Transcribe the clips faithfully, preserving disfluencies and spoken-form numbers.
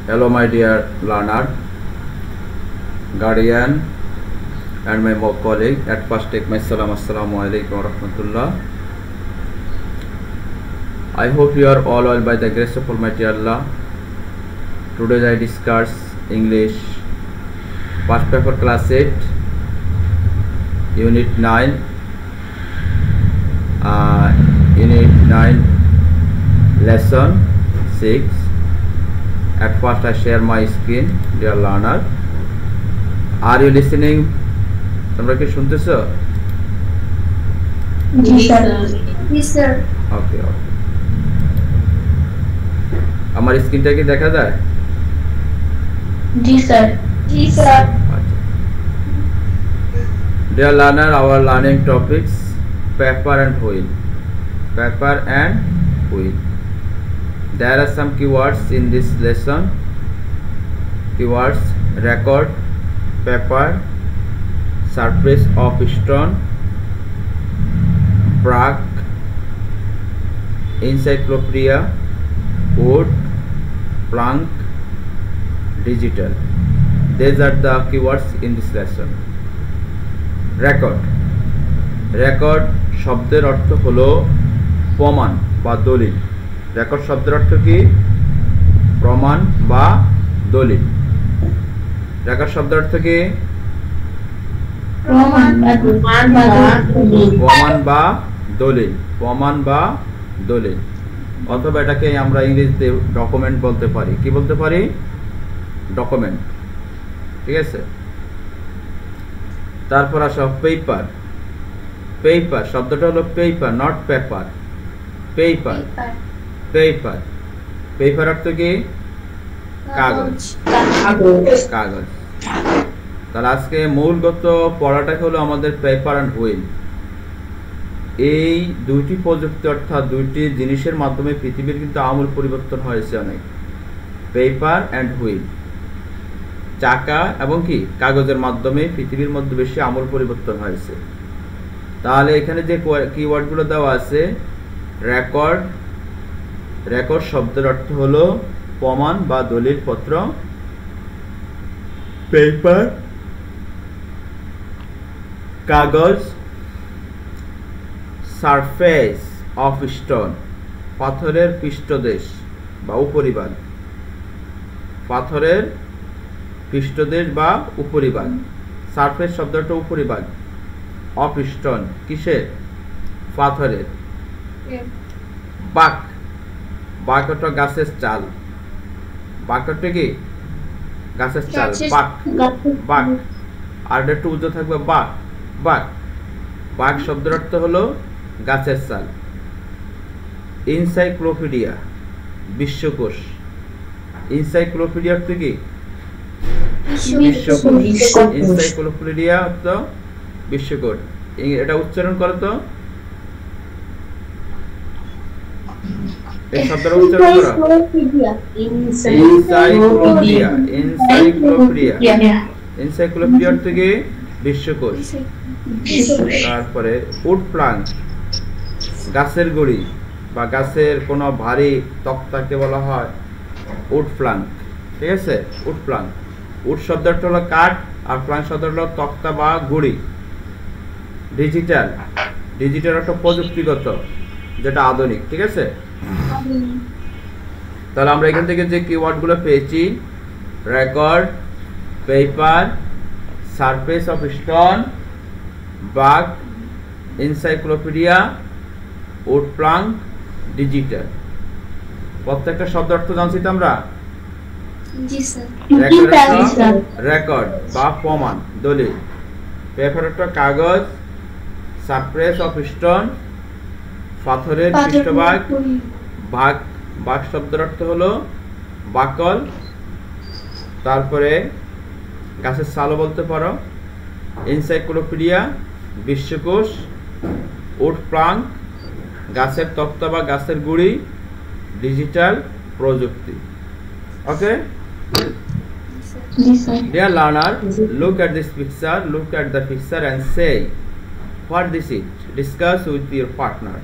Hello my dear learner, guardian and my mock colleague. At first take my salam. Assalamu alaikum wa rahmatullah. I hope you are all well by the grace of Almighty Allah. Today I discuss English first paper class eight unit nine uh, unit nine lesson six. At first I share my screen, dear learner. Are you listening? তোমরা কি শুনতেছো? জি sir. জি sir. ওকে ওকে। আমার স্ক্রিনটা কি দেখা যায়? জি sir. জি sir. Dear learner, our learning topics paper and wheel. Paper and wheel. There are some keywords in this lesson. Keywords: record, paper, surface of stone, brake, encyclopedia, wood, plank, digital. These are the keywords in this lesson. Record. Record শব্দের অর্থ হলো প্রমাণ বা দলিল। Record শব্দের অর্থ কি? প্রমাণ বা দলিল। রেকর্ড শব্দের অর্থ কি? প্রমাণ বা দলিল। প্রমাণ বা দলিল, অথবা এটাকে আমরা ইংরেজিতে ডকুমেন্ট বলতে পারি। কি বলতে পারি? ডকুমেন্ট। ঠিক আছে। তারপর আসো পেপার। পেপার শব্দটা হলো paper, not paper. Paper paper paper অর্থ কি? কাগজ। কাগজ। তাহলে আজকে মূলগত পড়াটা হলো আমাদের পেপার অ্যান্ড হুইল। এই দুইটি প্রযুক্তি অর্থাৎ দুইটি জিনিসের মাধ্যমে পৃথিবীর কিন্তু আমূল পরিবর্তন হয়েছে অনেক। পেপার অ্যান্ড হুইল, চাকা এবং কি কাগজের মাধ্যমে পৃথিবীর মধ্যে বেশি আমূল পরিবর্তন হয়েছে। তাহলে এখানে যে কিওয়ার্ডগুলো দেওয়া আছে, রেকর্ড। রেকর্ড শব্দের অর্থ হলো প্রমাণ বা দলিল পত্র। পেপার কাগজ। সারফেস অফ স্টোন পাথরের পৃষ্ঠদেশ বা উপরিভাগ। পাথরের পৃষ্ঠদেশ বা উপরিভাগ। সারফেস শব্দটা উপরিভাগ। অফ স্টোন কিসের? পাথরের। বাক। বাকটা গাছের চাল। বাকটা কি? গাছের চাল। বাক বাক আর একটু উজ্জ্বল থাকবে বাক বাক। বাক শব্দের অর্থ হলো গাছের চাল। এনসাইক্লোপিডিয়া বিশ্বকোষ। এনসাইক্লোপিডিয়া অর্থ কি? বিশ্বকোষ। এনসাইক্লোপিডিয়া অর্থ বিশ্বকোষ। এটা উচ্চারণ করো তো, এই শব্দটা উচ্চারণ করো। এনসাইক্লোপিডিয়া। এনসাইক্লোপিডিয়া এনসাইক্লোপিডিয়া অর্থ কি? বিশ্বকোষ। তারপরে উড প্লাঙ্ক গাছের গুড়ি বা গাছের কোনো ভারী তক্তাকে বলা হয় উড প্লাঙ্ক। ঠিক আছে। Would Planck. উড শব্দটা হলো কাঠ আর প্লাঙ্ক শব্দটা হলো তক্তা বা গুড়ি। ডিজিটাল। ডিজিটাল একটা প্রযুক্তিগত, যেটা আধুনিক। ঠিক আছে। তাহলে আমরা এখান থেকে যে কিওয়ার্ডগুলো পেয়েছি, record, paper, surface of stone, bark, encyclopedia, wood plank, digital. প্রত্যেকটা শব্দ অর্থ জানছি তো আমরা? জি স্যার। রেকর্ড বা প্রমাণ দলিল। পেপার একটা কাগজ। সারফেস অফ স্টোন পাথরের পৃষ্ঠভাগ। ভাগ। ভাগ শব্দের অর্থ হলো বাকল। তারপরে গাছের ছালও বলতে পারো। Encyclopedia Biswakosh. উড প্লাঙ্ক গাছের তক্তা বা গাছের গুড়ি। ডিজিটাল প্রযুক্তি। ওকে dear learner, look at this picture. Look at the picture and say what this is. Discuss with your partner.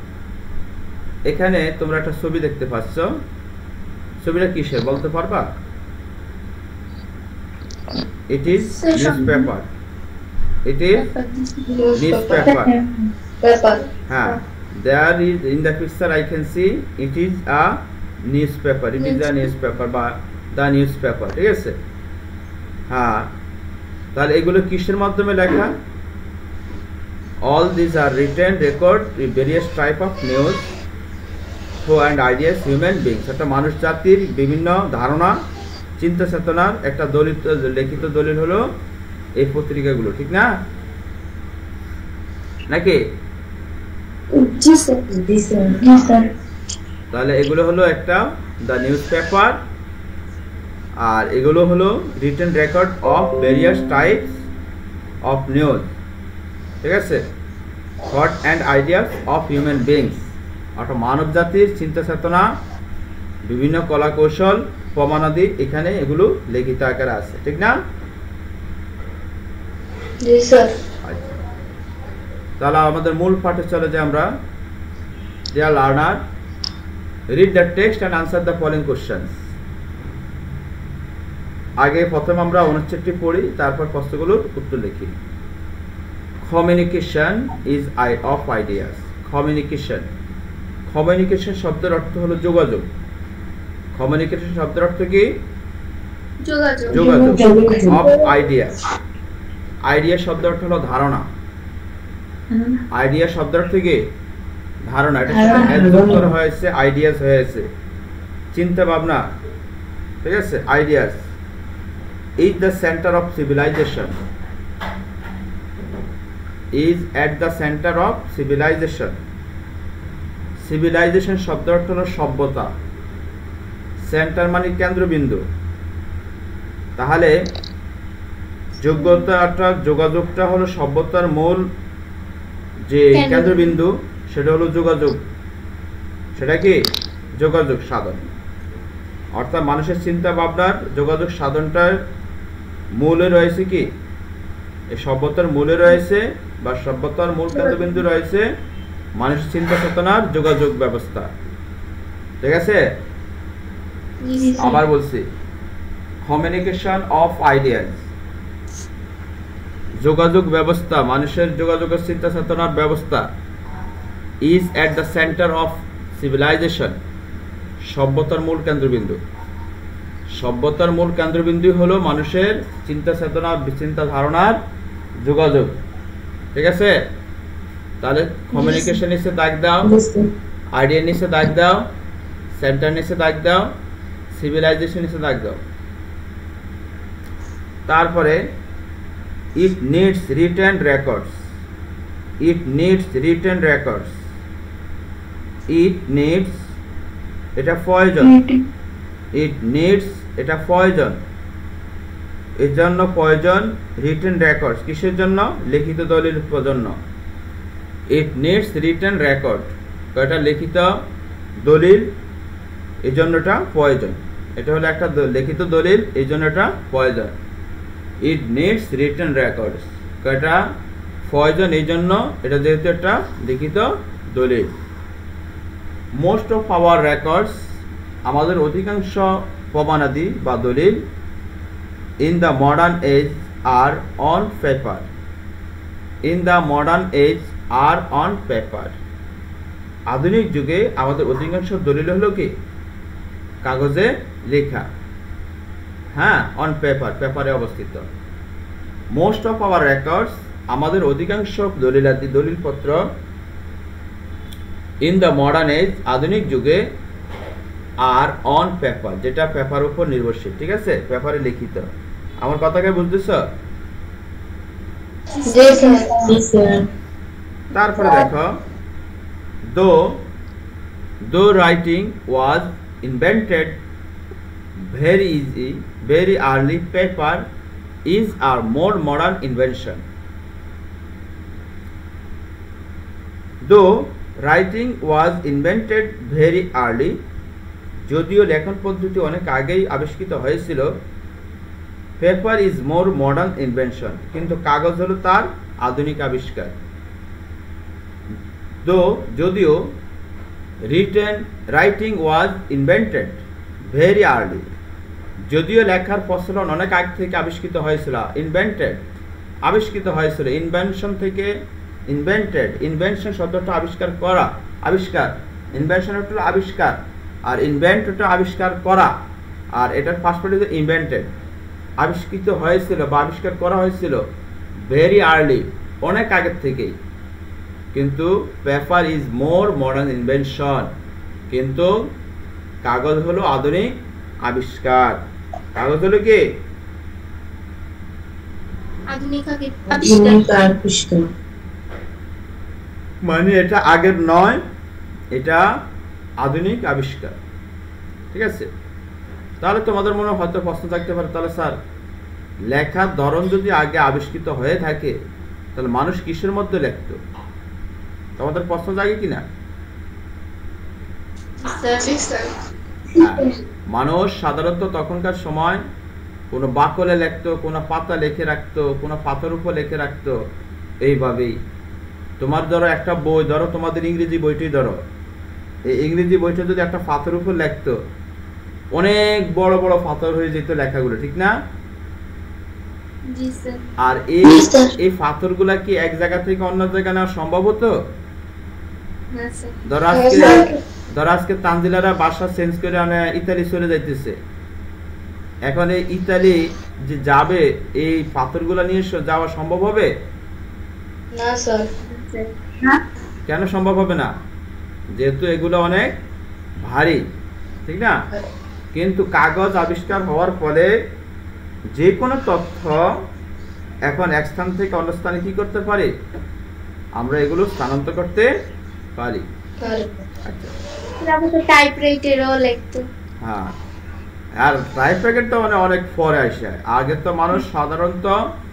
এখানে তোমরা একটা ছবি দেখতে পাচ্ছ। ছবিটা কিসের বলতে পারবা? It is Sir, newspaper. It is newspaper. Paper. Huh. There is in the picture I can see it is a newspaper. It is a newspaper বা the newspaper. ঠিক আছে? হ্যাঁ, তাহলে এগুলো কিসের মাধ্যমে লেখা? All these are written record with various type of news through and ideas human beings. একটা মানুষ জাতির বিভিন্ন ধারণা, চিন্তা চেতনার একটা দলিত লিখিত দলিল হলো এই পত্রিকাগুলো, ঠিক না? নাকি? জি স্যার। জি স্যার। জি স্যার। তাহলে এগুলো হলো একটা দ্য নিউজ পেপার, আর এগুলো হলো written record of various types of news, ঠিক আছে, thought and ideas of human beings, অর্থাৎ মানব জাতির চিন্তা চেতনা, বিভিন্ন কলা কৌশল, প্রমাণাদি এখানে এগুলো লিখিত আকারে আছে, ঠিক না? জি স্যার। আচ্ছা, তাহলে আমাদের মূল পাঠে চলে যে আমরা dear learner read the text and answer the following questions. আগে প্রথম আমরা অনুচ্ছেদটি পড়ি, তারপর প্রশ্নগুলোর উত্তর লিখি। Communication is eye of ideas. Communication, communication শব্দের অর্থ হলো যোগাযোগ। কমিউনিকেশন শব্দের অর্থ কি? যোগাযোগ। যোগাযোগ। অফ আইডিয়া, আইডিয়া শব্দের অর্থ হলো ধারণা। আইডিয়া শব্দের অর্থ কি? ধারণা। এটা অ্যাডজস্ট করা হয়েছে, আইডিয়াস হয়েছে, চিন্তা ভাবনা, ঠিক আছে, ideas. Is the centre of civilisation. Is at the centre of civilisation. Civilisation শব্দ অর্থ হলো সভ্যতা। সেন্টার মানে কেন্দ্রবিন্দু। তাহলে যোগ্যতা অর্থাৎ যোগাযোগটা হলো সভ্যতার মূল যে কেন্দ্রবিন্দু, সেটা হলো যোগাযোগ। সেটা কি? যোগাযোগ সাধন। অর্থাৎ মানুষের চিন্তা ভাবনার যোগাযোগ সাধনটার মূলে রয়েছে কি? এই সভ্যতার মূলে রয়েছে বা সভ্যতার মূল কেন্দ্রবিন্দু রয়েছে মানুষের চিন্তা চেতনার যোগাযোগ ব্যবস্থা, ঠিক আছে? আবার বলছি, কমিউনিকেশন অফ আইডিয়াস, যোগাযোগ ব্যবস্থা, মানুষের যোগাযোগের চিন্তা চেতনার ব্যবস্থা। Is at the centre of civilisation, সভ্যতার মূল কেন্দ্রবিন্দু। সভ্যতার মূল কেন্দ্রবিন্দু হলো মানুষের চিন্তা চেতনা, চিন্তা ধারণার যোগাযোগ, ঠিক আছে? তাহলে কমিউনিকেশন নিচে দাগ দাও, আইডিয়া নিচে দাগ দাও, সেন্টার নিচে দাগ দাও, সিভিলাইজেশন নিচে দাগ দাও। তারপরে it needs written records. It needs written records. It needs, এটা প্রয়োজন। It needs, এটা প্রয়োজন। এর জন্য প্রয়োজন written records। কিসের জন্য? লিখিত দলিল জন্য। It needs written record, এটা লিখিত দলিল, এই জন্যটা প্রয়োজন। এটা হলো একটা লিখিত দলিল, এই জন্য এটা প্রয়োজন। It needs written records, এটা প্রয়োজন এই জন্য, এটা যেহেতু একটা লিখিত দলিল। Most of our records, আমাদের অধিকাংশ প্রমাণাদি বা দলিল in the modern age are on paper. In the modern age are on paper. আধুনিক যুগে আমাদের অধিকাংশ দলিল হলো কি? কাগজে লেখা। হ্যাঁ, অন পেপার, পেপারে অবস্থিত। মোস্ট অফ আওয়ার রেকর্ডস, আমাদের অধিকাংশ দলিলাদি দলিলপত্র ইন দ্য মডার্ন এজ, আধুনিক যুগে, আর অন পেপার, যেটা পেপার উপর নির্ভরশীল, ঠিক আছে, পেপারে লিখিত। আমার কথাকে বুঝতেছ? তারপরে দেখো, though though writing was invented very easy, very early, paper is a more modern invention. Though writing was invented very early, যদিও লেখন পদ্ধতি অনেক আগেই আবিষ্কৃত হয়েছিল, paper is more modern invention, কিন্তু কাগজ হলো তার আধুনিক আবিষ্কার। দো, যদিও, written writing was invented very early, যদিও লেখার প্রচলন অনেক আগে থেকে আবিষ্কৃত হয়েছিল, ইনভেন্টেড আবিষ্কৃত হয়েছিল, ইনভেনশন থেকে ইনভেন্টেড, ইনভেনশন শব্দটা আবিষ্কার করা, আবিষ্কার, ইনভেনশন হলো আবিষ্কার, আর ইনভেন্ট হলো আবিষ্কার করা, আর এটার ফার্স্ট পার্ট হচ্ছে ইনভেন্টেড, আবিষ্কৃত হয়েছিল বা আবিষ্কার করা হয়েছিল ভেরি আর্লি, অনেক আগের থেকেই। কিন্তু paper is more modern invention, কিন্তু কাগজ হলো আধুনিক আবিষ্কার। কাগজ হলো কি আধুনিক আবিষ্কার, মানে এটা আগের নয়, এটা আধুনিক আবিষ্কার। ঠিক আছে, তাহলে তোমাদের মনে হয়তো প্রশ্ন থাকতে পারে, তাহলে স্যার লেখার ধরন যদি আগে আবিষ্কৃত হয়ে থাকে তাহলে মানুষ কিসের মধ্যে লিখত? তোমাদের প্রশ্ন জাগে কিনা? মানুষ সাধারণত তখনকার সময় কোনো বাকলে লিখতো, কোনো পাতা লিখে রাখতো, কোনো পাতার উপর লিখে রাখতো, এইভাবেই। তোমার ধরো একটা বই, ধরো তোমাদের ইংরেজি বইটাই ধরো, এই ইংরেজি বইটা যদি একটা পাতার উপর লিখতো, অনেক বড় বড় পাথর হয়ে যেত লেখাগুলো, ঠিক না? আর এই এই পাথরগুলা কি এক জায়গা থেকে অন্য জায়গায় নেওয়া সম্ভব হতো? ধরো আজকে ধরো আজকে তানজিলারা বাসা চেঞ্জ করে ইতালি চলে যাইতেছে, এখন এই ইতালি যে যাবে, এই পাথরগুলা নিয়ে যাওয়া সম্ভব হবে না স্যার। কেন সম্ভব হবে না? যেহেতু এগুলো অনেক ভারী, ঠিক না? কিন্তু কাগজ আবিষ্কার হওয়ার ফলে যে কোনো তথ্য এখন এক স্থান থেকে অন্য স্থানে কি করতে পারি, আমরা এগুলো স্থানান্তর করতে পারি। হ্যাঁ, আর টাইপরাইটার তো মানে অনেক পরে আসে। আগে তো মানুষ সাধারণত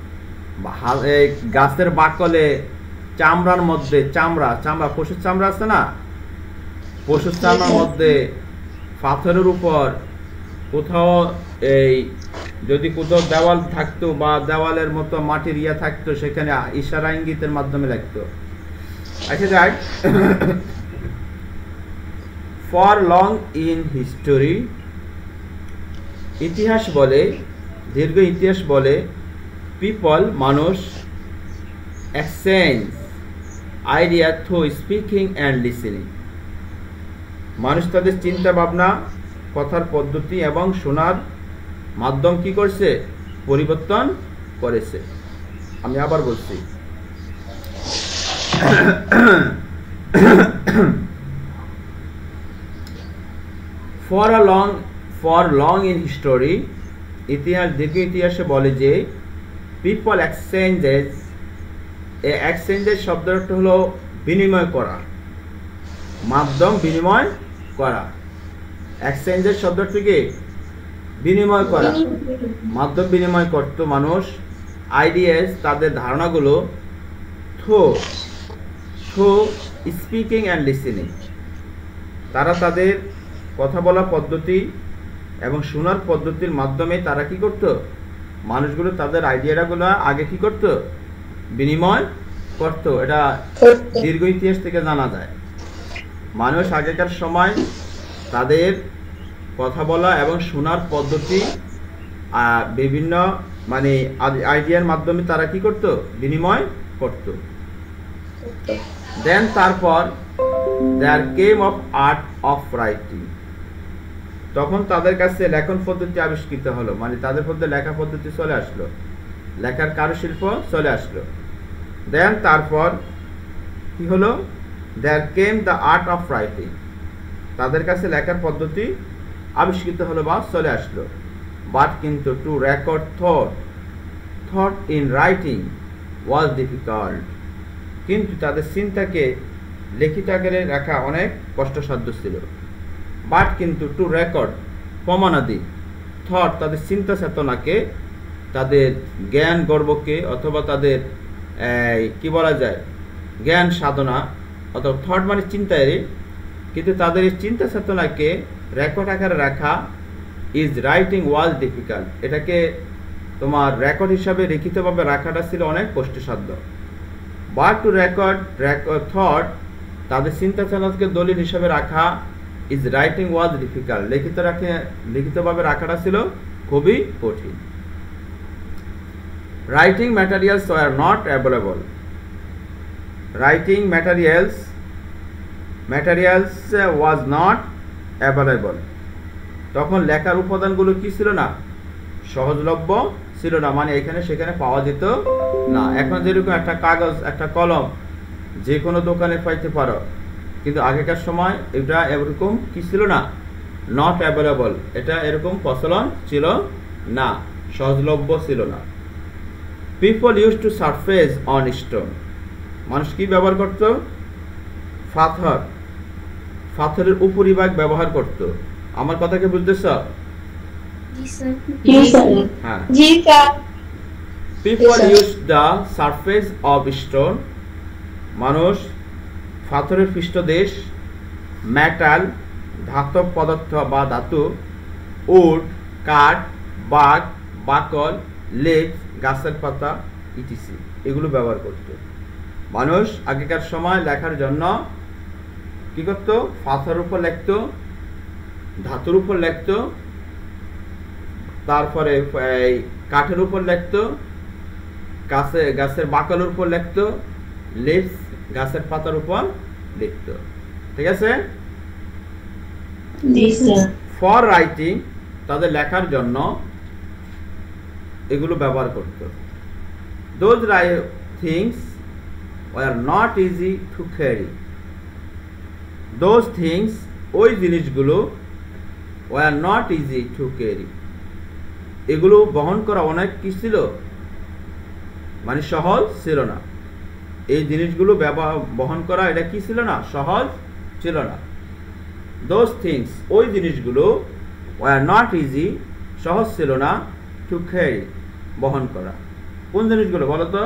গাছের বাকলে, চামড়ার মধ্যে, চামড়া চামড়া পশুর চামড়া আছে না, পশুর চামড়ার মধ্যে পাথরের উপর কোথাও এই যদি কোথাও দেওয়াল থাকতো বা দেওয়ালের মতো মাটির ইয়া থাকতো, সেখানে ইশারা ইঙ্গিতের মাধ্যমে লিখতো। আচ্ছা যাক, ফর লং ইন হিস্টোরি, ইতিহাস বলে, দীর্ঘ ইতিহাস বলে, পিপল মানুষ, exchange idea through speaking and listening, মানুষ তাদের চিন্তা ভাবনা, কথার পদ্ধতি এবং শোনার মাধ্যম কি করছে, পরিবর্তন করেছে। আমি আবার বলছি, for a long for long in history, ইতিহাস দীর্ঘ ইতিহাসে বলে যে পিপল এক্সচেঞ্জেস, এই এক্সচেঞ্জের শব্দটা হলো বিনিময় করা, মাধ্যম বিনিময় করা। এক্সচেঞ্জের শব্দটি কি? বিনিময় করা, মাধ্যম বিনিময় করতো মানুষ, আইডিয়াস তাদের ধারণাগুলো, through through speaking and listening, তারা তাদের কথা বলা পদ্ধতি এবং শোনার পদ্ধতির মাধ্যমে তারা কি করত, মানুষগুলো তাদের আইডিয়াগুলো আগে কি করত, বিনিময় করত। এটা দীর্ঘ ইতিহাস থেকে জানা যায়। মানুষ আগেকার সময় তাদের কথা বলা এবং শোনার পদ্ধতি বিভিন্ন মানে আইডিয়ার মাধ্যমে তারা কি করত, বিনিময় করত। দেন তারপর there came of art of writing, তখন তাদের কাছে লেখন পদ্ধতি আবিষ্কৃত হলো, মানে তাদের মধ্যে লেখা পদ্ধতি চলে আসলো, লেখার কারুশিল্প চলে আসলো। দেন তারপর কি হলো, there came the art of writing, তাদের কাছে লেখার পদ্ধতি আবিষ্কৃত হলো বা চলে আসলো। বাট কিন্তু to record thought thought in writing was difficult, কিন্তু তাদের চিন্তাকে লিখিত আকারে রাখা অনেক কষ্টসাধ্য ছিল। বাট কিন্তু টু রেকর্ড প্রমাণাদি থট, তাদের চিন্তা চেতনাকে, তাদের জ্ঞান গর্বকে, অথবা তাদের কি বলা যায় জ্ঞান সাধনা, অথবা থট মানে চিন্তায়, কিন্তু তাদের এই চিন্তা চেতনাকে রেকর্ড আকারে রাখা ইজ রাইটিং ওয়াজ ডিফিকাল্ট, এটাকে তোমার রেকর্ড হিসাবে লিখিতভাবে রাখাটা ছিল অনেক কষ্টসাধ্য। But to record record thought, তাদের চিন্তা চেতনাকে দলিল হিসাবে রাখা ইজ রাইটিং ওয়াজ ডিফিকাল্ট, লিখিত রাখে লিখিতভাবে রাখাটা ছিল খুবই কঠিন। Writing materials were not available, writing materials materials was not available, তখন লেখার উপাদানগুলো কি ছিল না, সহজলভ্য ছিল না, মানে এখানে সেখানে পাওয়া যেত না। এখন যেরকম একটা কাগজ একটা কলম যে কোনো দোকানে পাইতে পারো, কিন্তু আগেকার সময় এটা এরকম কি ছিল না, নট অ্যাভেলেবল, এটা এরকম প্রচলন ছিল না, সহজলভ্য ছিল না। People use to surface on stone, মানুষ কি ব্যবহার করত, পাথর পাথরের উপরিভাগ ব্যবহার করত। আমার কথাকে বুঝতেছ? হ্যাঁ, people use the surface of stone, মানুষ পাথরের পৃষ্ঠদেশ, মেটাল ধাতব পদার্থ বা ধাতু, উড কাঠ, বাগ বাকল, লেজ গাছের পাতা ইটিসি, এগুলো ব্যবহার করত। মানুষ আগেকার সময় লেখার জন্য কি করত, পাথরের উপর লিখত, ধাতুর উপর লিখত, তারপরে কাঠের উপর লিখত, গাছে গাছের বাকলের উপর লিখত, লিভস গাছের পাতার উপর লিখত। ঠিক আছে? ফর রাইটিং, তাদের লেখার জন্য এগুলো ব্যবহার করত। Those things were not easy to carry, those things ওই জিনিসগুলো were not easy to carry, এগুলো বহন করা অনেক কি ছিল, মানে সহজ ছিল না। এই জিনিসগুলো ব্যবহার বহন করা এটা কি ছিল না, সহজ ছিল না। দোজ থিংস ওই জিনিসগুলো ওয়ার নট ইজি সহজ ছিল না, টু ক্যারি বহন করা। কোন জিনিসগুলো বলো তো?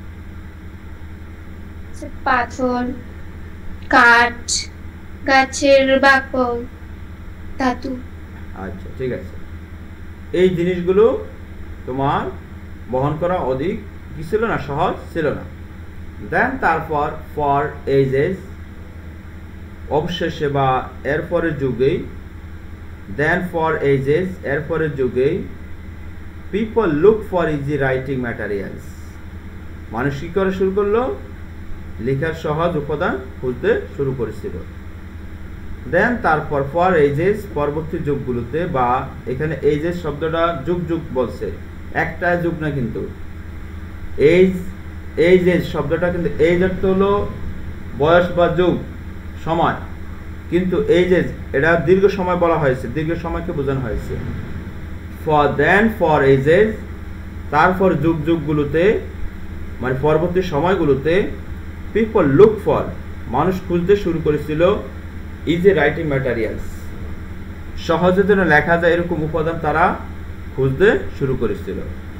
পাথর, কাঠ, গাছের বাকল, ধাতু। আচ্ছা ঠিক আছে, এই জিনিসগুলো তোমার বহন করা অধিক কি ছিল না, সহজ ছিল না। দেন তারপর ফর এজেস, অবশেষে বা এরপরের যুগেই, দেন ফর এজেস এরপরের যুগেই, people look for easy writing materials, মানুষ কি করে শুরু করলো, লেখার সহজ উপাদান খুঁজতে শুরু করেছিল। দেন তারপর ফর এজেস পরবর্তী যুগগুলোতে, বা এখানে এজেস শব্দটা যুগ যুগ বলছে, একটা যুগ না কিন্তু, এজ এইজ এজ শব্দটা কিন্তু এজ অর্থ হলো বয়স বা যুগ সময়, কিন্তু এইজ এজ এটা দীর্ঘ সময় বলা হয়েছে, দীর্ঘ সময়কে বোঝানো হয়েছে। ফর দেন ফর এজেস তারপর যুগ যুগগুলোতে, মানে পরবর্তী সময়গুলোতে, পিপল লুক ফর মানুষ খুঁজতে শুরু করেছিল ইজি রাইটিং ম্যাটেরিয়ালস, সহজে যেন লেখা যায় এরকম উপাদান তারা খুঁজতে শুরু করেছিল।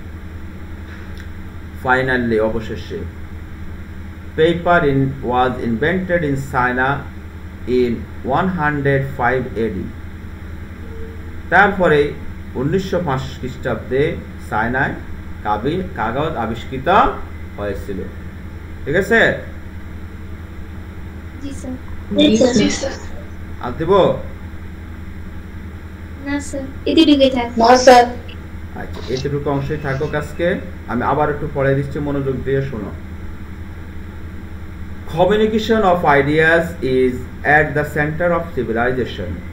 ফাইনালি অবশেষে, paper in was invented in China in one hundred five AD, তারপরে উনিশশো পাঁচ খ্রিস্টাব্দে চায়নায় কাগজ আবিষ্কৃত হয়েছিল। ঠিক আছে? আর দেব আচ্ছা, এতটুকু অংশই থাকুক আজকে, আমি আবার একটু পড়ে দিচ্ছি, মনোযোগ দিয়ে শোনো। Communication of ideas is at the center of civilization.